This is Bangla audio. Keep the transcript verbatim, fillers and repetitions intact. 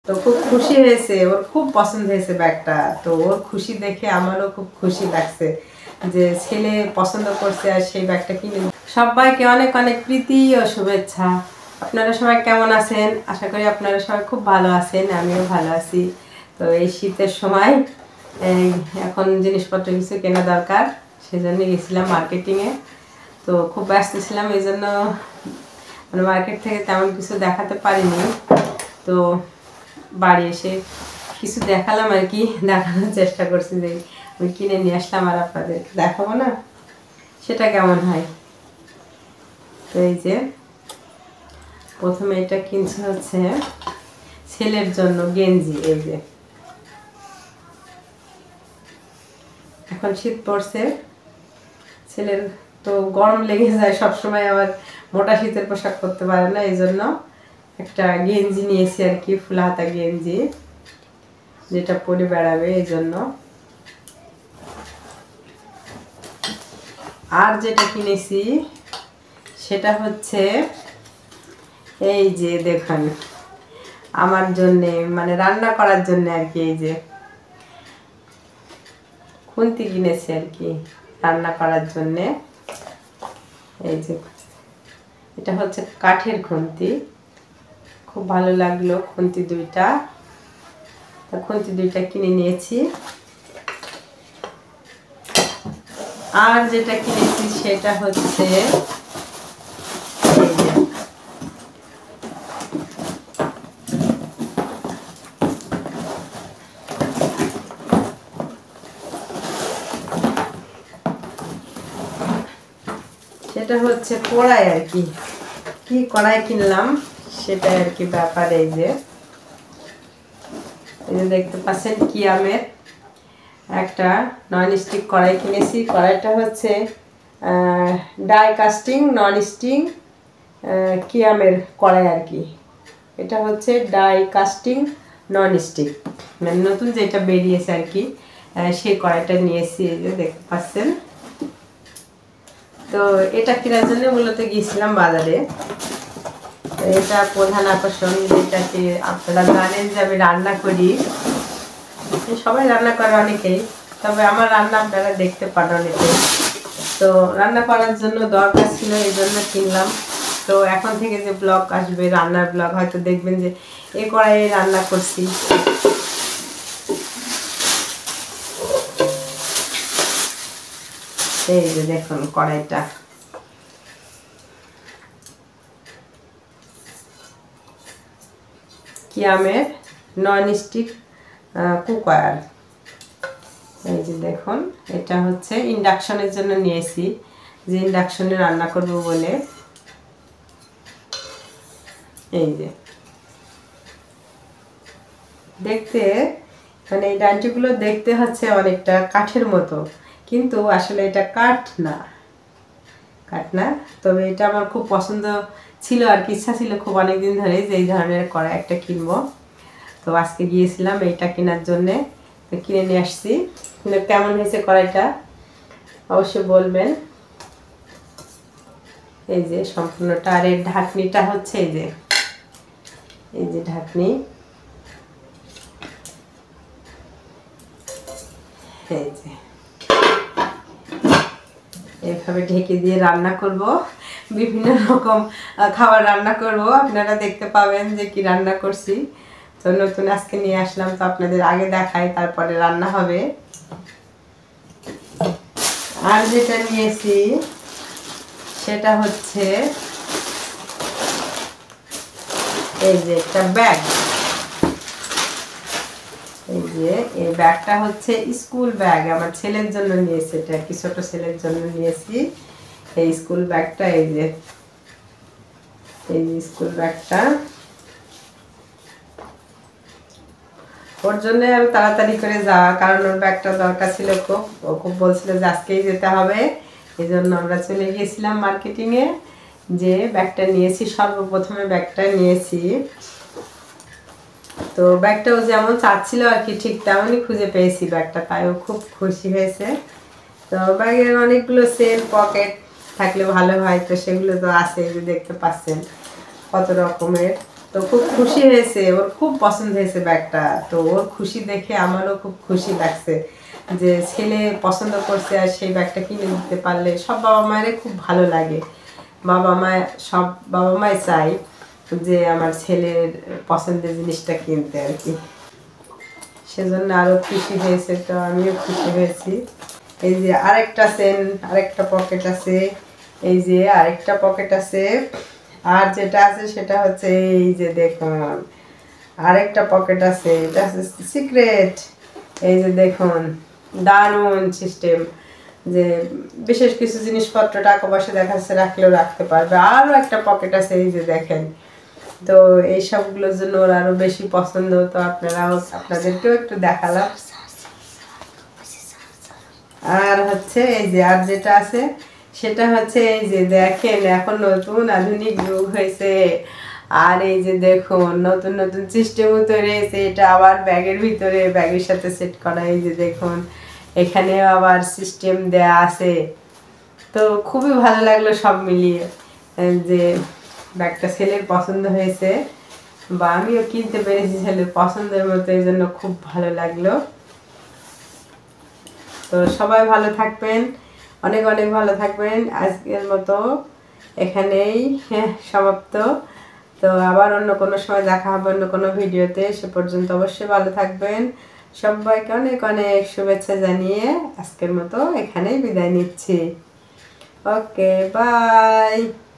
তো খুব খুশি হয়েছে, ওর খুব পছন্দ হয়েছে ব্যাগটা। তো ওর খুশি দেখে আমারও খুব খুশি লাগছে যে ছেলে পছন্দ করছে আর সেই ব্যাগটা কিনে। সবাইকে অনেক অনেক প্রীতি ও শুভেচ্ছা। আপনারা সবাই কেমন আছেন? আশা করি আপনারা সবাই খুব ভালো আছেন, আমিও ভালো আছি। তো এই শীতের সময় এই এখন জিনিসপত্র কিছু কেনা দরকার, সেজন্য গেছিলাম মার্কেটিংয়ে। তো খুব ব্যস্ত ছিলাম, এই জন্য মানে মার্কেট থেকে তেমন কিছু দেখাতে পারিনি। তো বাড়ি এসে কিছু দেখালাম আর কি, দেখানোর চেষ্টা করছি যে আমি কিনে নিয়ে আসলাম আর আপনাদেরকে দেখাবো না, সেটা কেমন হয়। তো এই যে প্রথমে এটা কিনছে হচ্ছে ছেলের জন্য গেঞ্জি। এই যে এখন শীত পড়ছে, ছেলের তো গরম লেগে যায় সবসময়, আবার মোটা শীতের পোশাক করতে পারে না, এই জন্য একটা গেঞ্জি নিয়েছি আর কি, ফুলা হাতা গেঞ্জি, যেটা পরে বেড়াবে এই জন্য। আর যেটা কিনেছি সেটা হচ্ছে এই যে দেখুন, আমার জন্যে মানে রান্না করার জন্য আর কি, এই যে খুন্তি কিনেছি আর কি রান্না করার জন্যে। এই যে এটা হচ্ছে কাঠের খুন্তি, খুব ভালো লাগলো খুন্তি দুইটা, খুন্তি দুইটা কিনে নিয়েছি। আর যেটা কিনেছি সেটা হচ্ছে সেটা হচ্ছে কড়াই আর কি, কি কড়াই কিনলাম সেটা আর কি ব্যাপার। এই যে এই যে দেখতে পাচ্ছেন কিয়ামের একটা নন স্টিক কড়াই কিনেছি। কড়াইটা হচ্ছে ডাই কাস্টিং নন স্টিক কিয়ামের কড়াই আর কি। এটা হচ্ছে ডাই কাস্টিং নন স্টিক, মানে নতুন যেটা বেরিয়েছে আর কি, সেই কড়াইটা নিয়েছি। এই যে দেখতে পাচ্ছেন। তো এটা কেনার জন্য মূলত গিয়েছিলাম বাজারে। এটা প্রধান আকর্ষণ, যেটাকে আপনারা জানেন যে আমি রান্না করি, সবাই রান্না করে অনেকেই, তবে আমার রান্না আপনারা দেখতে পান অনেকেই। তো রান্না করার জন্য দরকার ছিল, এই জন্য কিনলাম। তো এখন থেকে যে ব্লগ আসবে, রান্নার ব্লগ, হয়তো দেখবেন যে এই কড়াইয়ে রান্না করছি। এই যে দেখুন কড়াইটা, কিয়ামের নন স্টিক কুকার। এই যে দেখুন, এটা হচ্ছে ইন্ডাকশনের জন্য নিয়েছি, যে ইন্ডাকশনে রান্না করব বলে। এই যে দেখতে মানে এই ডান্টিগুলো দেখতে হচ্ছে অনেকটা কাঠের মতো, কিন্তু আসলে এটা কাঠ না, কাঠ না। তবে এটা আমার খুব পছন্দ ছিল আর কি, ইচ্ছা ছিল খুব অনেকদিন ধরে যে এই ধরনের কড়াই একটা কিনবো। তো আজকে গিয়েছিলাম এইটা কেনার জন্যে, তো কিনে নিয়ে আসছি। কিন্তু কেমন হয়েছে কড়াইটা অবশ্যই বলবেন। এই যে সম্পূর্ণটা, আর এর ঢাকনিটা হচ্ছে এই যে এই যে ঢাকনি, এই যে এইভাবে ঢেকে দিয়ে রান্না করব, বিভিন্ন রকম খাবার রান্না করব, আপনারা দেখতে পাবেন যে কি রান্না করছি। তো নতুন আজকে নিয়ে আসলাম, তো আপনাদের আগে দেখাই, তারপরে রান্না হবে। আর যেটা নিয়েছি সেটা হচ্ছে এই যে একটা ব্যাগ। এই যে এই ব্যাগটা হচ্ছে স্কুল ব্যাগ, আমার ছেলের জন্য নিয়েছি, এটা কি ছোট ছেলের জন্য নিয়েছি এই স্কুল ব্যাগটা। এই যে এই যে স্কুল ব্যাগটা ওর জন্য আমি তাড়াতাড়ি করে যাওয়া, কারণ ওর ব্যাগটা দরকার ছিল খুব, ও খুব বলছিল যে আজকেই যেতে হবে, এই জন্য আমরা চলে গিয়েছিলাম মার্কেটিংয়ে। যে ব্যাগটা নিয়েছি, সর্বপ্রথমে ব্যাগটা নিয়েছি। তো ব্যাগটাও যেমন চাচ্ছিল আর কি, ঠিক তেমনই খুঁজে পেয়েছি ব্যাগটা, তাই ও খুব খুশি হয়েছে। তো ব্যাগের অনেকগুলো সেল পকেট থাকলে ভালো হয়, তো সেগুলো তো আছে, যে দেখতে পাচ্ছেন কত রকমের। তো খুব খুশি হয়েছে, ওর খুব পছন্দ হয়েছে ব্যাগটা। তো ওর খুশি দেখে আমারও খুব খুশি লাগছে যে ছেলে পছন্দ করছে আর সেই ব্যাগটা কিনে দিতে পারলে সব বাবা মায়ের খুব ভালো লাগে। বাবা মা সব বাবা মাই চাই যে আমার ছেলের পছন্দের জিনিসটা কিনতে আর কি, সেজন্য আরও খুশি হয়েছে। তো আমিও খুশি হয়েছি। এই যে আরেকটা চেন, আরেকটা পকেট আছে, এই যে আরেকটা পকেট আছে, আর যেটা আছে সেটা হচ্ছে এই যে দেখুন আরেকটা পকেট আছে, এটা হচ্ছে সিক্রেট। এই যে দেখুন দারুণ সিস্টেম, যে বিশেষ কিছু জিনিসপত্র টাকা পয়সা দেখাচ্ছে রাখলেও রাখতে পারবে। আরও একটা পকেট আছে, এই যে দেখেন। তো এই সবগুলোর জন্য ওর আরও বেশি পছন্দ। তো আপনারাও আপনাদেরকেও একটু দেখালাম। আর হচ্ছে এই যে আর যেটা আছে সেটা হচ্ছে এই যে দেখেন এখন নতুন আধুনিক যুগ হয়েছে, আর এই যে দেখুন নতুন নতুন সিস্টেমও তৈরি হয়েছে। এটা আবার ব্যাগের ভিতরে ব্যাগের সাথে সেট করা, এই যে দেখুন এখানেও আবার সিস্টেম দেয়া আছে। তো খুবই ভালো লাগলো সব মিলিয়ে, যে ব্যাগটা ছেলের পছন্দ হয়েছে বা আমিও কিনতে পেরেছি ছেলের পছন্দের মতো, এই জন্য খুব ভালো লাগলো। তো সবাই ভালো থাকবেন, অনেক অনেক ভালো থাকবেন। আজকের মতো এখানেই সমাপ্ত। তো আবার অন্য কোনো সময় দেখা হবে অন্য কোনো ভিডিওতে। সে পর্যন্ত অবশ্যই ভালো থাকবেন। সবাইকে অনেক অনেক শুভেচ্ছা জানিয়ে আজকের মতো এখানেই বিদায় নিচ্ছি। Okay, by.